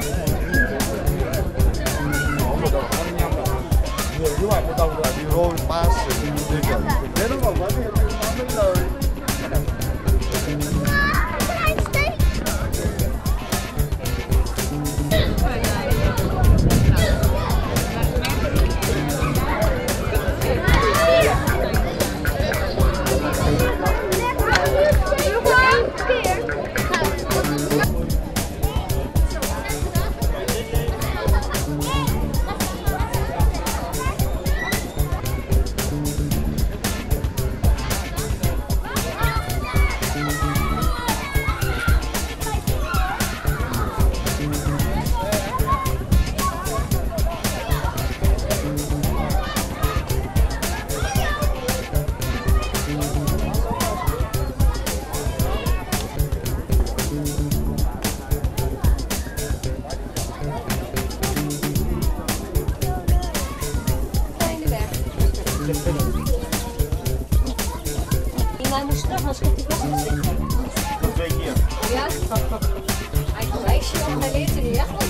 Nhiều chứ bạn cái đồng là đi rồi 3 sự đi kiểu thế nó còn vấn đề nó mới lời. Hij moest terug, als ik op die kast zitten. Dat weet je. Ja. Hij wijst je, hij leert er niet echt.